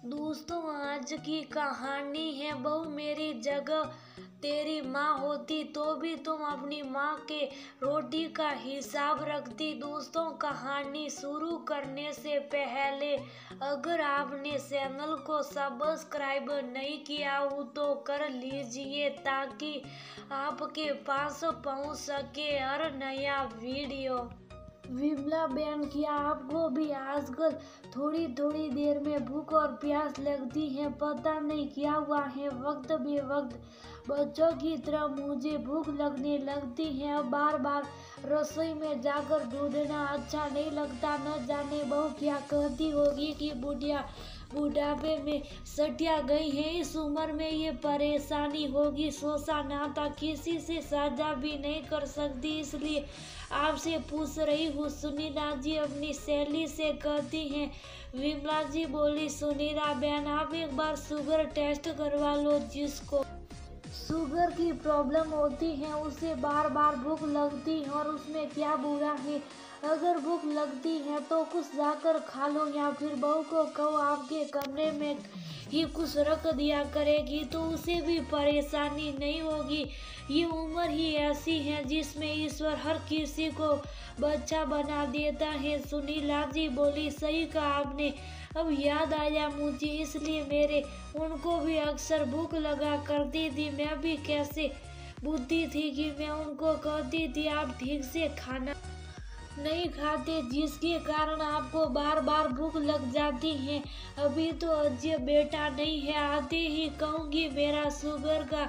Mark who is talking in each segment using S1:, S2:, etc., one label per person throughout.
S1: दोस्तों, आज की कहानी है बहू मेरी जगह तेरी माँ होती तो भी तुम अपनी माँ के रोटी का हिसाब रखती। दोस्तों, कहानी शुरू करने से पहले अगर आपने चैनल को सब्सक्राइब नहीं किया हो तो कर लीजिए ताकि आपके पास पहुंच सके हर नया वीडियो। विमला बहन, क्या आपको भी आजकल थोड़ी थोड़ी देर में भूख और प्यास लगती है? पता नहीं क्या हुआ है, वक्त बेवक्त बच्चों की तरह मुझे भूख लगने लगती है। अब बार बार रसोई में जाकर ढूंढना अच्छा नहीं लगता। न जाने बहू क्या कहती होगी कि बुढ़ापे में सटिया गई है, इस उम्र में ये परेशानी होगी। सोचा ना था किसी से साझा भी नहीं कर सकती, इसलिए आपसे पूछ रही हूँ। सुनीला जी अपनी सहेली से कहती हैं। विमला जी बोली, सुनीला बहन आप एक बार शुगर टेस्ट करवा लो। जिसको शुगर की प्रॉब्लम होती है उसे बार बार भूख लगती है और उसमें क्या बुरा है। अगर भूख लगती है तो कुछ जाकर खा लो या फिर बहू को कहो आपके कमरे में ही कुछ रख दिया करेगी तो उसे भी परेशानी नहीं होगी। ये उम्र ही ऐसी है जिसमें ईश्वर हर किसी को बच्चा बना देता है। सुनीला जी बोली, सही कहा आपने। अब याद आया मुझे, इसलिए मेरे उनको भी अक्सर भूख लगा करती थी। मैं भी कैसे बुद्धि थी कि मैं उनको कहती थी आप ठीक से खाना नहीं खाते, जिसके कारण आपको बार बार भूख लग जाती है। अभी तो अजय बेटा नहीं है, आते ही कहूँगी मेरा शुगर का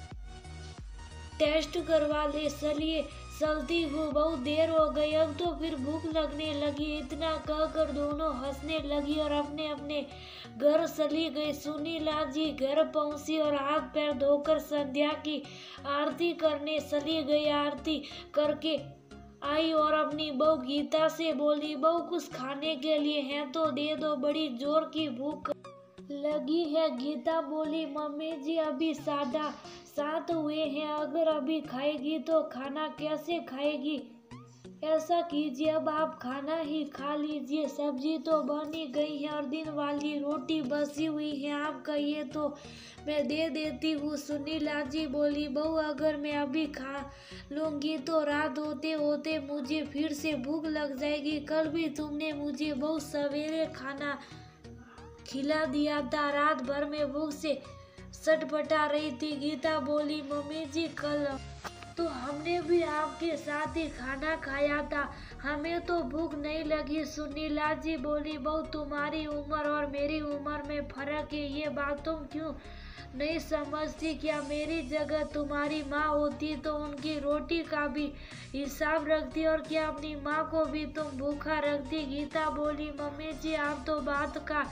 S1: टेस्ट करवा ले। चलिए चलती हूँ, बहुत देर हो गई, अब तो फिर भूख लगने लगी। इतना कहकर दोनों हंसने लगी और अपने अपने घर चली गई। सुनीला जी घर पहुंची और हाथ पैर धोकर संध्या की आरती करने चली गई। आरती करके आई और अपनी बहू गीता से बोली, बहू कुछ खाने के लिए है तो दे दो, बड़ी जोर की भूख लगी है। गीता बोली, मम्मी जी अभी साढ़े 7 हुए हैं, अगर अभी खाएगी तो खाना कैसे खाएगी? ऐसा कीजिए अब आप खाना ही खा लीजिए, सब्जी तो बनी गई है और दिन वाली रोटी बची हुई है, आप कहिए तो मैं दे देती हूँ। सुनीला जी बोली, बहू अगर मैं अभी खा लूँगी तो रात होते होते मुझे फिर से भूख लग जाएगी। कल भी तुमने मुझे बहुत सवेरे खाना खिला दिया था, रात भर में भूख से सटपटा रही थी। गीता बोली, मम्मी जी कल तो हमने भी आपके साथ ही खाना खाया था, हमें तो भूख नहीं लगी। सुनीला जी बोली, बहू तुम्हारी उम्र और मेरी उम्र में फर्क है, ये बात तुम क्यों नहीं समझती? क्या मेरी जगह तुम्हारी माँ होती तो उनकी रोटी का भी हिसाब रखती और क्या अपनी माँ को भी तुम भूखा रखती? गीता बोली, मम्मी जी आप तो बात का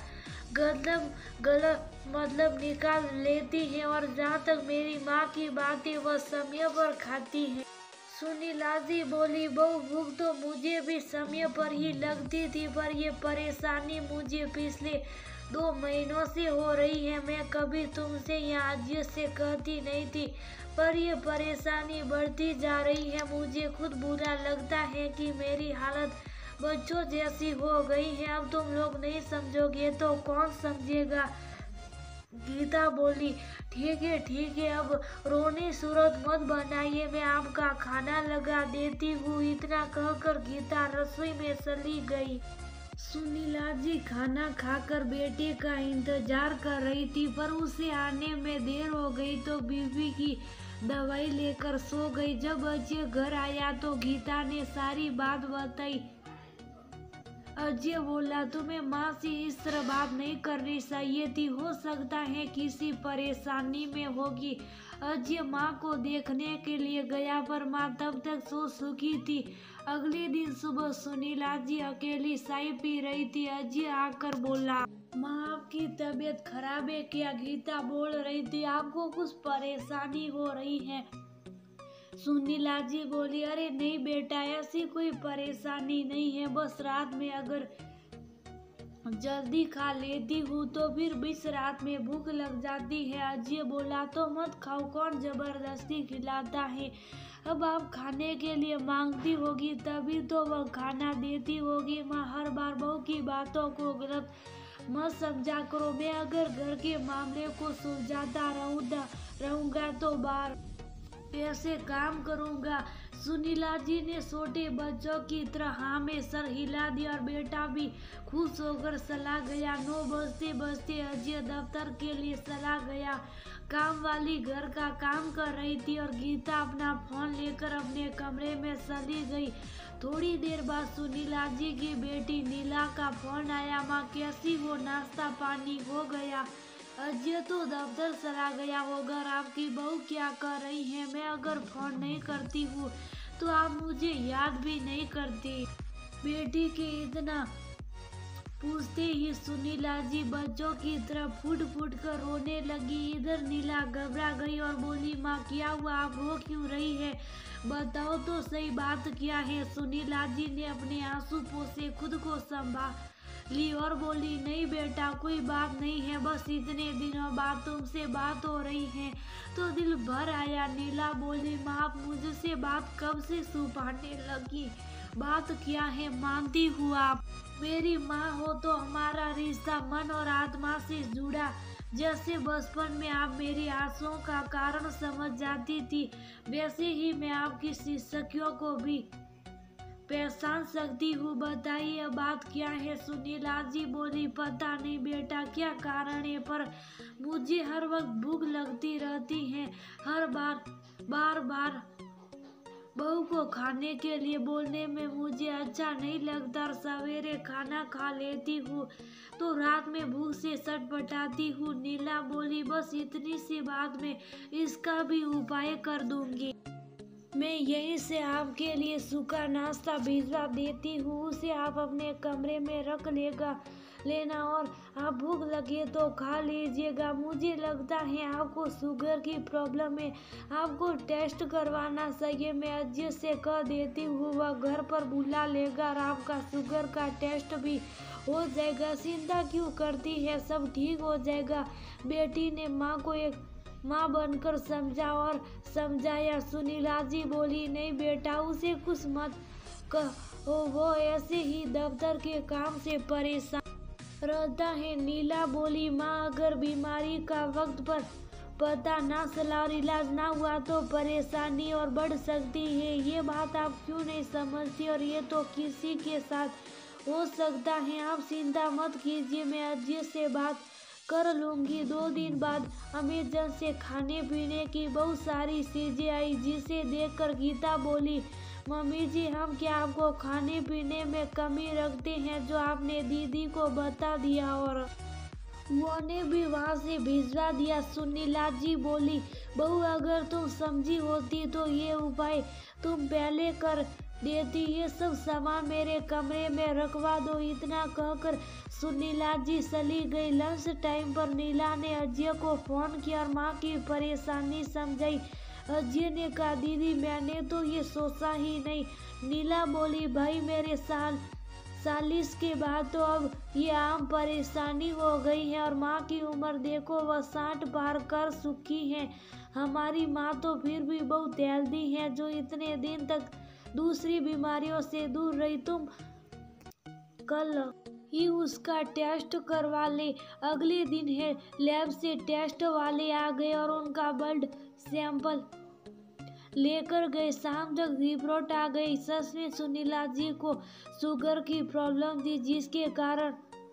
S1: गलत मतलब निकाल लेती हैं और जहाँ तक मेरी माँ की बात है वह समय पर खाती है। सुनीला जी बोली, बहू भूख तो मुझे भी समय पर ही लगती थी, पर ये परेशानी मुझे पिछले 2 महीनों से हो रही है। मैं कभी तुमसे या अजय से कहती नहीं थी, पर ये परेशानी बढ़ती जा रही है। मुझे खुद बुरा लगता है कि मेरी हालत बच्चों जैसी हो गई है। अब तुम लोग नहीं समझोगे तो कौन समझेगा? गीता बोली, ठीक है अब रोनी सूरत मत बनाइए, मैं आपका खाना लगा देती हूँ। इतना कहकर गीता रसोई में चली गई। सुनीला जी खाना खाकर बेटे का इंतजार कर रही थी, पर उसे आने में देर हो गई तो बीवी की दवाई लेकर सो गई। जब अजय घर आया तो गीता ने सारी बात बताई। अजय बोला, तुम्हें माँ से इस तरह बात नहीं करनी चाहिए थी, हो सकता है किसी परेशानी में होगी। अजय माँ को देखने के लिए गया पर माँ तब तक सो चुकी थी। अगले दिन सुबह सुनीला जी अकेली चाय पी रही थी। अजय आकर बोला, माँ आपकी तबीयत खराब है क्या? गीता बोल रही थी, आपको कुछ परेशानी हो रही है? सुनीला जी बोली, अरे नहीं बेटा, ऐसी कोई परेशानी नहीं है, बस रात में अगर जल्दी खा लेती हूँ तो फिर बीच रात में भूख लग जाती है। अजय बोला, तो मत खाओ, कौन जबरदस्ती खिलाता है? अब आप खाने के लिए मांगती होगी तभी तो वह खाना देती होगी। माँ हर बार बहू की बातों को गलत मत समझा करो। मैं अगर घर के मामले को सुलझाता रहूंगा तो बार ऐसे काम करूंगा। सुनीला जी ने छोटे बच्चों की तरह हाँ में सर हिला दिया और बेटा भी खुश होकर चला गया। 9 बजते बजते अजय दफ्तर के लिए चला गया। काम वाली घर का काम कर रही थी और गीता अपना फोन लेकर अपने कमरे में चली गई। थोड़ी देर बाद सुनीला जी की बेटी नीला का फोन आया। माँ कैसी हो, नाश्ता पानी हो गया? अजय तो दफ्तर चला गया होगा। आपकी बहू क्या कर रही है? मैं अगर फोन नहीं करती हूँ तो आप मुझे याद भी नहीं करती। बेटी के इतना पूछते ही सुनीला जी बच्चों की तरह फूट फूट कर रोने लगी। इधर नीला घबरा गई और बोली, माँ क्या हुआ, आप रो क्यों रही है? बताओ तो सही, बात क्या है? सुनीला जी ने अपने आंसू पोंछे खुद को संभाली और बोली, नहीं बेटा कोई बात नहीं है, बस इतने दिनों बाद तुमसे बात हो रही है तो दिल भर आया। नीला बोली, माँ आप मुझसे बात कब से छुपाने लगी? बात क्या है? मानती हूँ आप मेरी माँ हो तो हमारा रिश्ता मन और आत्मा से जुड़ा। जैसे बचपन में आप मेरी आंसुओं का कारण समझ जाती थी, वैसे ही मैं आपकी शिक्षकियों को भी पहचान सकती हूँ। बताइए बात क्या है? सुनीला जी बोली, पता नहीं बेटा क्या कारण है, पर मुझे हर वक्त भूख लगती रहती है। हर बार बहू को खाने के लिए बोलने में मुझे अच्छा नहीं लगता और सवेरे खाना खा लेती हूँ तो रात में भूख से छटपटाती हूँ। नीला बोली, बस इतनी सी बात में इसका भी उपाय कर दूंगी। मैं यहीं से आपके लिए सूखा नाश्ता भिजवा देती हूँ, उसे आप अपने कमरे में रख लेना और आप भूख लगे तो खा लीजिएगा। मुझे लगता है आपको शुगर की प्रॉब्लम है, आपको टेस्ट करवाना चाहिए। मैं अजय से कह देती हूँ, वह घर पर बुला लेगा और आपका शुगर का टेस्ट भी हो जाएगा। चिंता क्यों करती है, सब ठीक हो जाएगा। बेटी ने माँ को एक माँ बनकर समझा और समझाया। सुनीला जी बोली, नहीं बेटा उसे कुछ मत कहो, वो ऐसे ही दफ्तर के काम से परेशान रहता है। नीला बोली, माँ अगर बीमारी का वक्त पर पता ना चला और इलाज ना हुआ तो परेशानी और बढ़ सकती है। ये बात आप क्यों नहीं समझती? और ये तो किसी के साथ हो सकता है। आप चिंता मत कीजिए, मैं अजय से बात कर लूंगी। 2 दिन बाद अमेजन से खाने पीने की बहुत सारी चीजें आई, जिसे देखकर गीता बोली, मम्मी जी हम क्या आपको खाने पीने में कमी रखते हैं जो आपने दीदी को बता दिया और वो ने भी वहाँ से भिजवा दिया। सुनीला जी बोली, बहू अगर तुम समझी होती तो ये उपाय तुम पहले कर देती। ये सब सामान मेरे कमरे में रखवा दो। इतना कहकर सुनीला जी चली गई। लंच टाइम पर नीला ने अजय को फोन किया और माँ की परेशानी समझाई। अजय ने कहा, दीदी मैंने तो ये सोचा ही नहीं। नीला बोली, भाई मेरे 40 के बाद तो अब ये आम परेशानी हो गई है और माँ की उम्र देखो वह 60 पार कर चुकी है। हमारी माँ तो फिर भी बहुत हेल्दी है, जो इतने दिन तक दूसरी बीमारियों से दूर रही। तुम कल ही उसका टेस्ट करवा ले। अगले दिन है लैब से टेस्ट वाले आ गए और उनका ब्लड सैंपल लेकर गए। शाम तक रिपोर्ट आ गई। सच में सुनीला जी को शुगर की प्रॉब्लम थी, जिसके कारण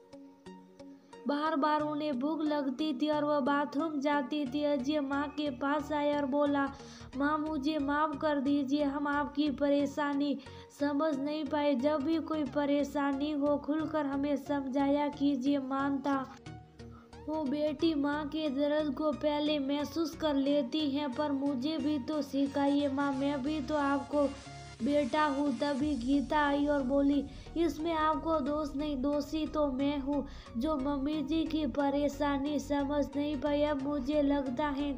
S1: बार बार उन्हें भूख लगती थी और वह बाथरूम जाती थी। अजय माँ के पास आया और बोला, माँ मुझे माफ कर दीजिए, हम आपकी परेशानी समझ नहीं पाए। जब भी कोई परेशानी हो खुलकर हमें समझाया कीजिए। मानता वो बेटी माँ के दर्द को पहले महसूस कर लेती हैं, पर मुझे भी तो सिखाइए माँ, मैं भी तो आपको बेटा हूँ। तभी गीता आई और बोली, इसमें आपको दोष नहीं, दोषी तो मैं हूँ जो मम्मी जी की परेशानी समझ नहीं पाई। अब मुझे लगता है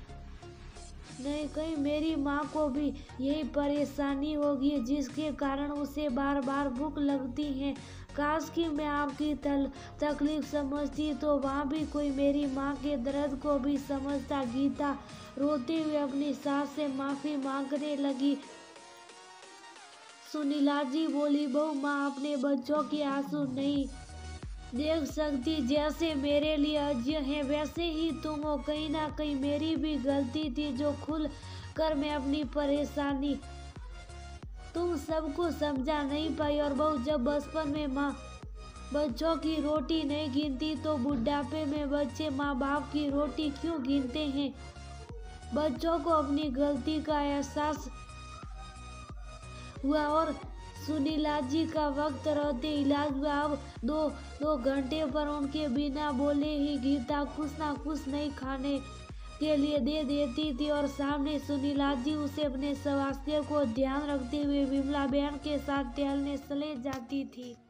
S1: कहीं मेरी माँ को भी यही परेशानी होगी, जिसके कारण उसे बार बार भूख लगती है। काश कि मैं आपकी तकलीफ समझती तो वहाँ भी कोई मेरी माँ के दर्द को भी समझता। गीता रोते हुए अपनी सास से माफी मांगने लगी। सुनीला जी बोली, बहू माँ अपने बच्चों के आंसू नहीं देख सकती जैसे मेरे लिए अज्ञ है वैसे ही तुम हो। कहीं ना कहीं मेरी भी गलती थी जो खुल कर मैं अपनी परेशानी तुम सबको समझा नहीं पाई। और बहू, जब बचपन में माँ बच्चों की रोटी नहीं गिनती तो बुढ़ापे में बच्चे माँ बाप की रोटी क्यों गिनते हैं। बच्चों को अपनी गलती का एहसास हुआ और सुनीला जी का वक्त रहते इलाज हुआ। अब दो घंटे पर उनके बिना बोले ही गीता कुछ ना कुछ नहीं खाने के लिए दे देती थी और सामने सुनीला जी उसे अपने स्वास्थ्य को ध्यान रखते हुए विमला बहन के साथ टहलने चले जाती थी।